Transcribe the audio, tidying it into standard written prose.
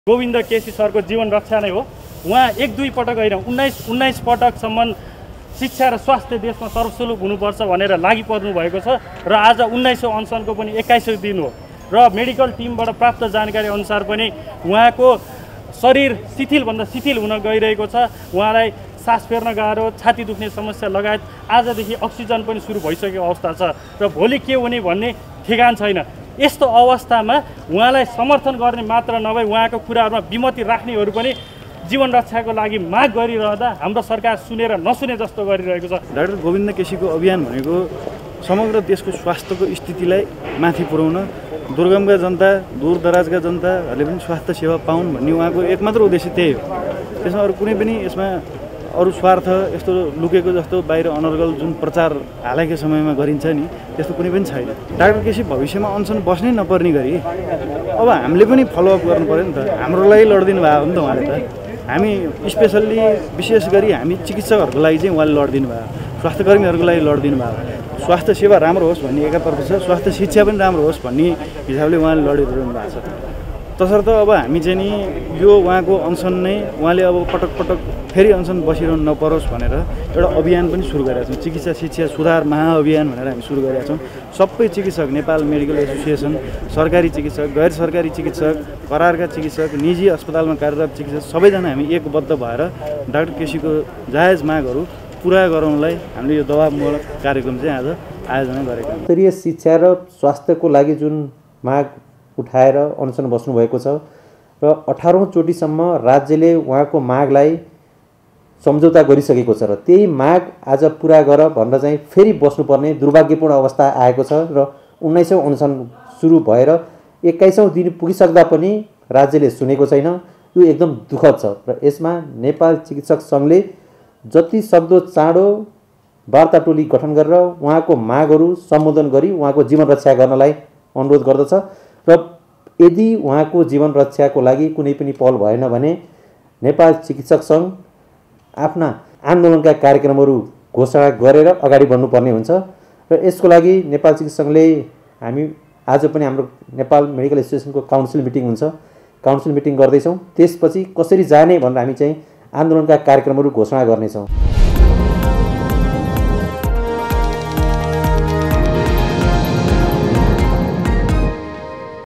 गोविन्द केसी सरको जीवन रक्षा नै हो। उहाँ एक दुई पटक होइन 19 पटकसम्म शिक्षा र स्वास्थ्य देशमा सर्वसुलभ हुनुपर्छ भनेर लागि पर्नु भएको छ र आज 19औं अनसनको पनि 21औं दिन हो र मेडिकल टिमबाट प्राप्त जानकारी अनुसार पनि उहाँको शरीर शिथिलभन्दा शिथिल हुन गइरहेको छ। उहाँलाई सास फेर्न गाह्रो, छाती दुख्ने समस्या लगायत आजदेखि अक्सिजन पनि सुरु भइसकेको अवस्था छ र भोलि के हुने भन्ने ठेगान छैन। यस्तो अवस्थामा उहाँलाई समर्थन गर्ने मात्र नभई उहाँको कुराहरूमा विमति राख्नेहरू पनि जीवन रक्षाको लागि माग गरिरहँदा हाम्रो सरकार सुनेर नसुने जस्तो गरिरहेको छ। डाक्टर गोविन्द केसीको अभियान भनेको समग्र देशको स्वास्थ्यको स्थितिलाई माथि पुर्याउन, दुर्गमका जनता, दूरदराजका जनताहरूले पनि स्वास्थ्य सेवा पाउन् भन्ने उहाँको एकमात्र उद्देश्य त्यही हो। त्यसमा अरू कुनै पनि यसमा अरू स्वार्थ यस्तो लुकेको जस्तो बाहिर अनर्गल जुन प्रचार हालैको समयमा गरिन्छ नि त्यस्तो कुनै पनि छैन। डाक्टर केसी भविष्यमा अनसन बस्नै नपर्ने गरी अब हामीले पनि फलोअप गर्नु पर्यो नि त। हाम्रो लागि लडिदिनु भएको हो नि त उहाँले त। हामी स्पेसल्ली विशेष गरी हामी चिकित्सकहरूको लागि चाहिँ उहाँले लडिदिनु भयो, स्वास्थ्यकर्मीहरूको लागि लडिदिनु भयो। स्वास्थ्य सेवा राम्रो होस् भन्ने एकातर्फ छ, स्वास्थ्य शिक्षा पनि राम्रो होस् भन्ने हिसाबले उहाँले लडिरहनु भएको छ। तसर्थ अब हामी चाहिँ नि यो उहाँको अनसन नै उहाँले अब पटक पटक फेरि अनसन बसिरहनु नपरोस् भनेर एउटा अभियान पनि सुरु गरेका छौँ। चिकित्सा शिक्षा सुधार महाअभियान भनेर हामी सुरु गरेका छौँ। सबै चिकित्सक, नेपाल मेडिकल एसोसिएसन, सरकारी चिकित्सक, गैर सरकारी चिकित्सक, करारका चिकित्सक, निजी अस्पतालमा कार्यरत चिकित्सक सबैजना हामी एकबद्ध भएर डाक्टर केसीको जायज मागहरू पुरा गराउनलाई हामीले यो दबावमूलक कार्यक्रम चाहिँ आज आयोजना गरेका छौँ। स्तरीय शिक्षा र स्वास्थ्यको लागि जुन माग उठाएर अनसन बस्नुभएको छ र 18औं चोटिसम्म राज्यले उहाँको मागलाई सम्झौता गरिसकेको छ र त्यही माग आज पुरा गर भनेर चाहिँ फेरि बस्नुपर्ने दुर्भाग्यपूर्ण अवस्था आएको छ र 19औं अनसन सुरु भएर 21औं दिन पुगिसक्दा पनि राज्यले सुनेको छैन। यो एकदम दुःखद छ र यसमा नेपाल चिकित्सक सङ्घले जति सक्दो चाँडो वार्ता टोली गठन गरेर उहाँको मागहरू सम्बोधन गरी उहाँको जीवन रक्षा गर्नलाई अनुरोध गर्दछ र यदि उहाँको जीवन रक्षाको लागि कुनै पनि पहल भएन भने नेपाल चिकित्सक सङ्घ आफ्ना आन्दोलनका कार्यक्रमहरू घोषणा गरेर अगाडि बढ्नुपर्ने हुन्छ र यसको लागि नेपाल चिकित्सक सङ्घले हामी आज पनि हाम्रो नेपाल मेडिकल एसोसिएसनको काउन्सिल मिटिङ हुन्छ, काउन्सिल मिटिङ गर्दैछौँ। त्यसपछि कसरी जाने भनेर हामी चाहिँ आन्दोलनका कार्यक्रमहरू घोषणा गर्नेछौँ।